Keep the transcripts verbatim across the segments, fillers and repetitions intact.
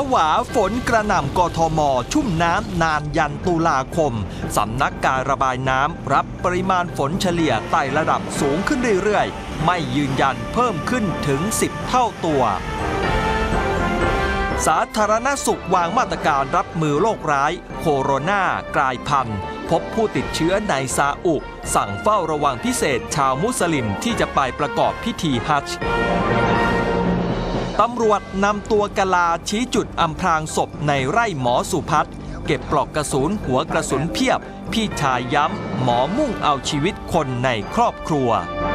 วาฝนกระหน่ำกทมชุ่มน้ำนานยันตุลาคมสำนักการระบายน้ำรับปริมาณฝนเฉลี่ยไต่ระดับสูงขึ้นเรื่อยๆไม่ยืนยันเพิ่มขึ้นถึงสิบเท่าตัวสาธารณสุขวางมาตรการรับมือโรคร้ายโคโรนากลายพันธุ์พบผู้ติดเชื้อในซาอุสั่งเฝ้าระวังพิเศษชาวมุสลิมที่จะไปประกอบพิธีฮัจญ์ตำรวจนำตัวกะลาชี้จุดอำพรางศพในไร่หมอสุพัฒน์เก็บปลอกกระสุนหัวกระสุนเพียบพี่ชายย้ำหมอมุ่งเอาชีวิตคนในครอบครัว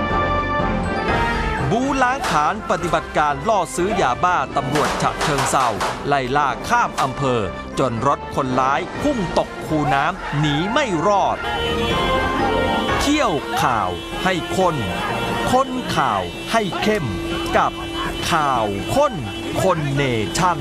บูล้างฐานปฏิบัติการล่อซื้อยาบ้าตำรวจฉะเชิงเทราไล่ล่าข้ามอำเภอจนรถคนร้ายพุ่งตกคูน้ำหนีไม่รอดเที่ยวข่าวให้คนค้นข่าวให้เข้มกับข่าวค้นคนเนชั่น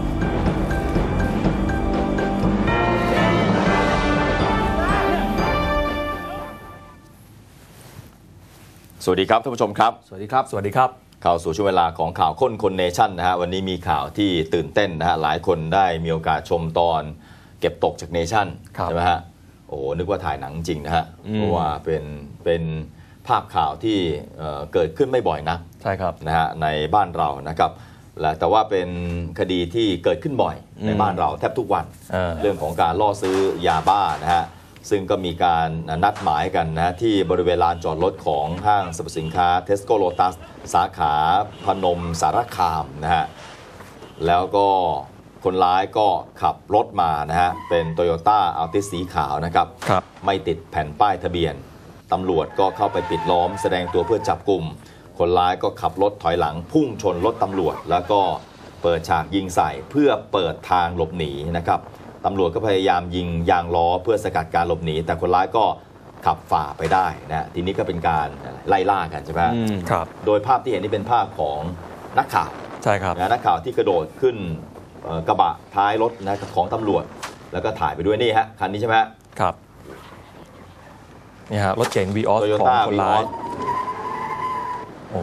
สวัสดีครับท่านผู้ชมครับสวัสดีครับสวัสดีครับเข้าสู่ช่วงเวลาของข่าวค้นคนเนชั่นนะฮะวันนี้มีข่าวที่ตื่นเต้นนะฮะหลายคนได้มีโอกาสชมตอนเก็บตกจากเนชั่นใช่ไหมฮะโอ้โหนึกว่าถ่ายหนังจริงนะฮะเพราะว่าเป็นเป็นภาพข่าวที่เกิดขึ้นไม่บ่อยนักใช่ครับนะฮะในบ้านเรานะครับแต่ว่าเป็นคดีที่เกิดขึ้นบ่อยในบ้านเราแทบทุกวัน เ, เรื่องของการล่อซื้อยาบ้านะฮะซึ่งก็มีการนัดหมายกันนะที่บริเวณลานจอดรถของห้างสรรพสินค้าเทสโก้โลตัสสาขาพนมสารคามนะฮะแล้วก็คนร้ายก็ขับรถมานะฮะเป็นโตโยต้าอัลติสสีขาวนะครับไม่ติดแผ่นป้ายทะเบียนตำรวจก็เข้าไปปิดล้อมแสดงตัวเพื่อจับกลุ่มคนร้ายก็ขับรถถอยหลังพุ่งชนรถตำรวจแล้วก็เปิดฉากยิงใส่เพื่อเปิดทางหลบหนีนะครับตำรวจก็พยายามยิงยางล้อเพื่อสกัดการหลบหนีแต่คนร้ายก็ขับฝ่าไปได้นะทีนี้ก็เป็นการไล่ล่ากันใช่ไหมครับโดยภาพที่เห็นนี่เป็นภาพของนักข่าวใช่ครับนะนักข่าวที่กระโดดขึ้นกระบะท้ายรถนะของตำรวจแล้วก็ถ่ายไปด้วยนี่ฮะคันนี้ใช่ไหมครับนี่ฮะรถเก๋ง วีออส ของคนร้ายโอ้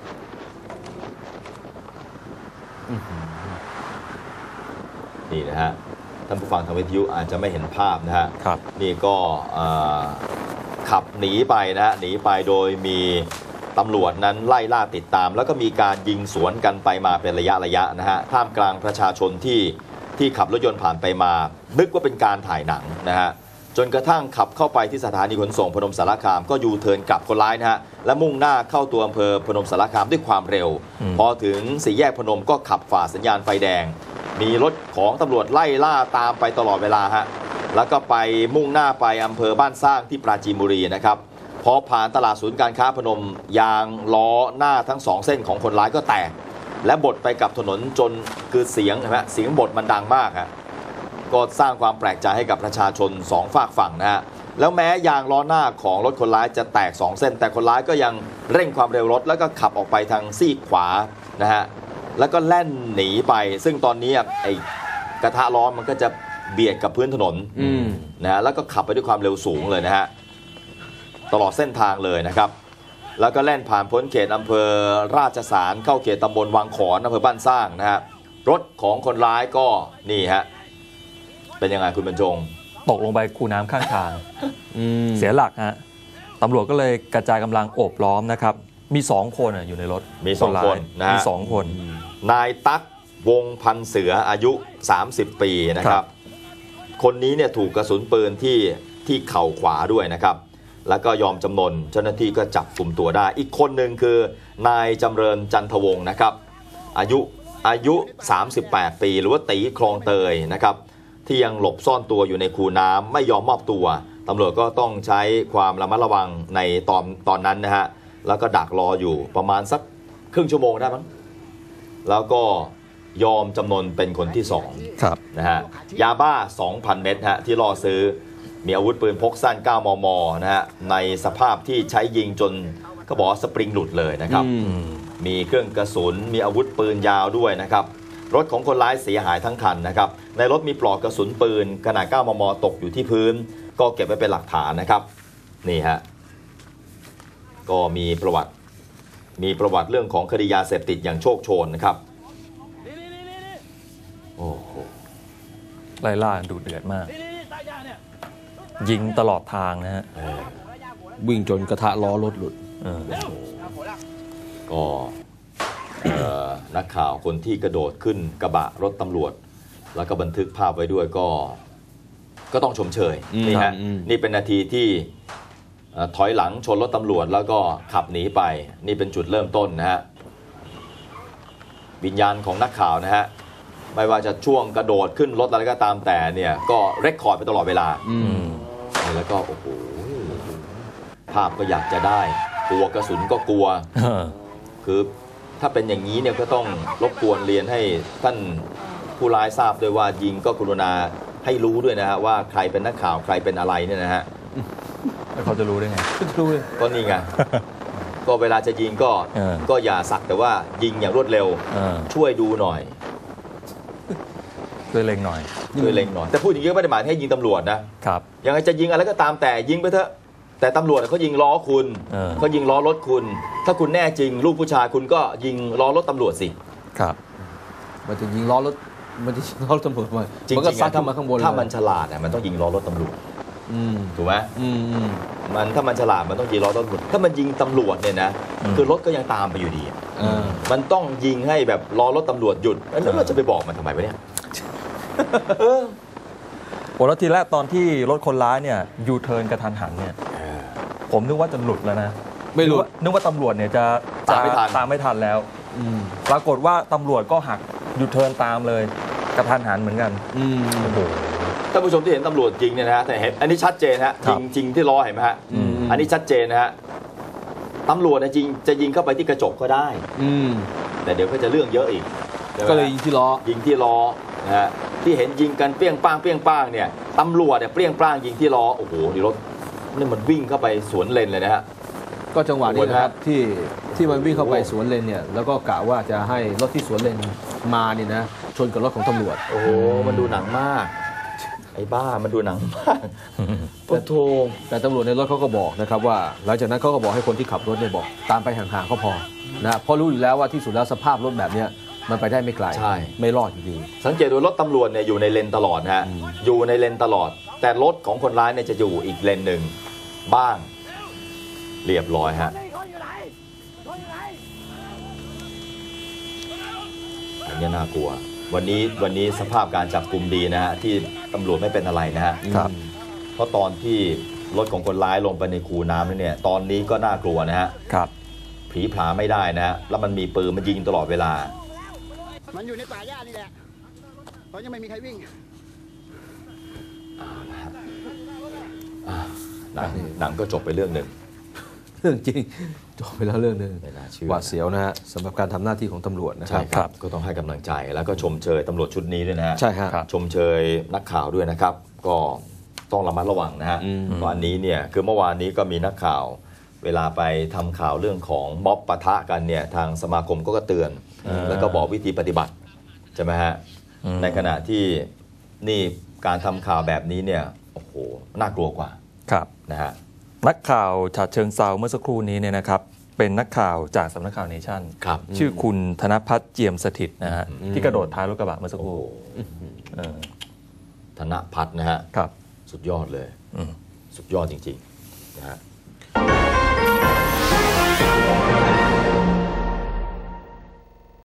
นี่นะฮะท่านผู้ฟังทางวิทยุอาจจะไม่เห็นภาพนะฮะนี่ก็ขับหนีไปนะฮะหนีไปโดยมีตำรวจนั้นไล่ล่าติดตามแล้วก็มีการยิงสวนกันไปมาเป็นระยะระยะนะฮะท่ามกลางประชาชนที่ที่ขับรถยนต์ผ่านไปมานึกว่าเป็นการถ่ายหนังนะฮะจนกระทั่งขับเข้าไปที่สถานีขนส่งพนมสารคามก็ยูเทิร์นกลับคนร้ายนะฮะและมุ่งหน้าเข้าตัวอำเภอพนมสารคามด้วยความเร็วพอถึงสี่แยกพนมก็ขับฝ่าสัญญาณไฟแดงมีรถของตำรวจไล่ล่าตามไปตลอดเวลาฮะแล้วก็ไปมุ่งหน้าไปอำเภอบ้านสร้างที่ปราจีนบุรีนะครับพอผ่านตลาดศูนย์การค้าพนมยางล้อหน้าทั้งสองเส้นของคนร้ายก็แตกและบดไปกับถนนจนคือเสียงใช่ไหมเสียงบดมันดังมากฮะก็สร้างความแปลกใจให้กับประชาชนสองฝากฝั่งนะฮะแล้วแม้ยางล้อหน้าของรถคนร้ายจะแตกสองเส้นแต่คนร้ายก็ยังเร่งความเร็วรถแล้วก็ขับออกไปทางซีกขวานะฮะแล้วก็แล่นหนีไปซึ่งตอนนี้ไอ้กระทะล้อมันก็จะเบียดกับพื้นถนนนะฮะแล้วก็ขับไปด้วยความเร็วสูงเลยนะฮะตลอดเส้นทางเลยนะครับแล้วก็แล่นผ่านพ้นเขตอำเภอราชสารเข้าเขตตำบลวังขอนอำเภอบ้านสร้างนะฮะรถของคนร้ายก็นี่ฮะเป็นยังไงคุณบรรจงตกลงไปคูน้ำข้างทาง เสียหลักฮะตำรวจก็เลยกระจายกำลังโอบล้อมนะครับมีสองคนอยู่ในรถมีสองคนนะมีสองคนนายตั๊กวงพันเสืออายุสามสิบปีนะครับคนนี้เนี่ยถูกกระสุนปืนที่ที่เข่าขวาด้วยนะครับแล้วก็ยอมจำนนเจ้าหน้าที่ก็จับกลุ่มตัวได้อีกคนหนึ่งคือนายจำเริญจันทวงศ์นะครับอายุอายุสามสิบแปดปีหรือว่าตีคลองเตยนะครับที่ยังหลบซ่อนตัวอยู่ในคูน้ำไม่ยอมมอบตัวตำรวจก็ต้องใช้ความระมัดระวังในตอนตอนนั้นนะฮะแล้วก็ดักรออยู่ประมาณสักครึ่งชั่วโมงได้มั้งแล้วก็ยอมจำนนเป็นคนที่สองนะฮะยาบ้า สองพัน เม็ดฮะที่ล่อซื้อมีอาวุธปืนพกสั้น เก้ามม นะฮะในสภาพที่ใช้ยิงจนก็บอกสปริงหลุดเลยนะครับมีเครื่องกระสุนมีอาวุธปืนยาวด้วยนะครับรถของคนร้ายเสียหายทั้งคันนะครับในรถมีปลอกกระสุนปืนขนาด เก้ามม ตกอยู่ที่พื้นก็เก็บไว้เป็นหลักฐานนะครับนี่ฮะก็มีประวัติมีประวัติเรื่องของคดียาเสพติดอย่างโชคโชนนะครับโอ้โหไล่ล่าดูเดือดมาก ยิงตลอดทางนะฮะวิ่งจนกระทะล้อรถหลุดเออก็เอ่อนักข่าวคนที่กระโดดขึ้นกระบะรถตำรวจ แล้วก็บันทึกภาพไว้ด้วยก็ก็ต้องชมเชยอืมนี่ฮะอืมนี่เป็นนาทีที่เอ่อถอยหลังชนรถตำรวจแล้วก็ขับหนีไป นี่เป็นจุดเริ่มต้นนะฮะวิญญาณของนักข่าวนะฮะไม่ว่าจะช่วงกระโดดขึ้นรถอะไรก็ตามแต่เนี่ยก็เรคคอร์ดไปตลอดเวลาอืมแล้วก็โอ้โหภาพก็อยากจะได้กลัวกระสุนก็กลัวเออคือถ้าเป็นอย่างนี้เนี่ยก็ต้องรบกวนเรียนให้ท่านผู้ร้ายทราบด้วยว่ายิงก็กรุณาให้รู้ด้วยนะฮะว่าใครเป็นนักข่าวใครเป็นอะไรเนี่ยนะฮะแล้วเขาจะรู้ได้ไงดูเลยก็นี่ไง ก็เวลาจะยิงก็เออก็อย่าสักแต่ว่ายิงอย่างรวดเร็วเออช่วยดูหน่อยช่วยเล็งหน่อยช่วยเล็งหน่อยแต่พูดอย่างนี้ก็ไม่ได้หมายให้ยิงตำรวจนะครับ ยังไงจะยิงอะไรก็ตามแต่ยิงไปเถอะแต่ตำรวจเขายิงล้อคุณเออเขายิงล้อรถคุณ ถ้าคุณแน่จริงลูกผู้ชายคุณก็ยิงล้อรถตำรวจสิครับมันจะยิงล้อรถมันจะยิงล้อรถตำรวจมาจริงมันก็ๆซัดอะขึ้นมาข้างบนเลยถ้ามันฉลาดอะมันต้องยิงล้อรถตำรวจอืมถูกไหมอืมอืมมันถ้ามันฉลาดมันต้องยิงล้อรถตำรวจถ้ามันยิงตำรวจเนี่ยนะอืมคือรถก็ยังตามไปอยู่ดีอะเออมันต้องยิงให้แบบล้อรถตำรวจหยุดแล้วเราจะไปบอกมันทำไมวะเนี่ยเออโอ้แล้วทีแรกตอนที่รถคนร้ายเนี่ยยูเทิร์นกระทันหันเนี่ย ผมนึกว่าจะหลุดแล้วนะไม่หลุดนึกว่านึกว่าตำรวจเนี่ยจะตามไม่ทันตามไม่ทันแล้วอืมปรากฏว่าตำรวจก็หักยูเทิร์นตามเลย กระทันหันเหมือนกันอืมโอ้โหท่านผู้ชมที่เห็นตำรวจยิงเนี่ยนะฮะแต่เห็นอันนี้ชัดเจนฮะครัยิบงจริงที่ล้อเห็นไหมฮะอืมอันนี้ชัดเจนนะฮะตำรวจเนี่ยจริงจะยิงเข้าไปที่กระจกก็ได้อืมแต่เดี๋ยวก็จะเรื่องเยอะอีกใช่ไหมฮะก็เลยยิงที่ล้อยิงที่ล้อนะฮะที่เห็นยิงกันเปรี้ยงป้างเปรี้ยงป้างเนี่ยตำรวจเนี่ยเปรี้ยงป้างยิงที่ล้อโอ้โหนี่รถนี่มันวิ่งเข้าไปสวนเลนเลยนะฮะก็จังหวะนี้นะครับโอ้โหที่ที่มันวิ่งเข้าไปโอ้โหสวนเลนเนี่ยแล้วก็กะว่าจะให้รถที่สวนเลนมานี่นะชนกับรถของตำรวจโอ้โหมันดูหนังมากไอ้บ้ามันดูหนังมากโอ้โหแต่ตำรวจในรถเขาก็บอกนะครับว่าหลังจากนั้นเขาก็บอกให้คนที่ขับรถเนี่ยบอกตามไปห่างๆก็พอนะเพราะรู้อยู่แล้วว่าที่สุดแล้วสภาพรถแบบเนี้ยมันไปได้ไม่ไกลใช่ไม่รอดอยู่ดีสังเกตดูรถตำรวจเนี่ยอยู่ในเลนตลอดนะฮะอยู่ในเลนตลอด แต่รถของคนร้ายเนี่ยจะอยู่อีกเลนหนึ่งบ้างเรียบร้อยฮะอันนี้น่ากลัว วันนี้วันนี้สภาพการจับกลุ่มดีนะฮะที่ตำรวจไม่เป็นอะไรนะฮะครับเพราะตอนที่รถของคนร้ายลงไปในคูน้ำเนี่ยตอนนี้ก็น่ากลัวนะฮะครับผีผลาไม่ได้นะฮะแล้วมันมีปืนมันยิงตลอดเวลามันอยู่ในป่าหญ้านี่แหละเพราะยังไม่มีใครวิ่งอ่าหนังหนังก็จบไปเรื่องหนึ่งเรื่องจริงจบไปแล้วเรื่องหนึ่งไม่น่าเชื่อหวาดเสียวนะฮะสำหรับการทำหน้าที่ของตำรวจนะคใช่รับครับก็ต้องให้กำลังใจแล้วก็ชมเชยตำรวจชุดนี้ด้วยนะฮะใช่ฮะครับชมเชยนักข่าวด้วยนะครับ ก็ต้องระมัดระวังนะฮะอืมเพราะอันนี้เนี่ยคือเมื่อวานนี้ก็มีนักข่าว เวลาไปทำข่าวเรื่องของม็อบปะทะกันเนี่ยทางสมาคมก็เตือน แล้วก็บอกวิธีปฏิบัติใช่ไหมฮะอืมในขณะที่นี่การทำข่าวแบบนี้เนี่ยโอ้โหน่ากลัวกว่าครับนะฮะนักข่าวฉะเชิงเซาเมื่อสักครู่นี้เนี่ยนะครับ เป็นนักข่าวจากสำนักข่าวเนชั่นครับชื่อคุณธนพัฒน์เจียมสถิตนะฮะอืมที่กระโดดท้ายรถกระบะเมื่อสักคโอ้รู่โหเออธนพัฒน์นะฮะครับสุดยอดเลยอืมสุดยอดจริงๆนะฮะ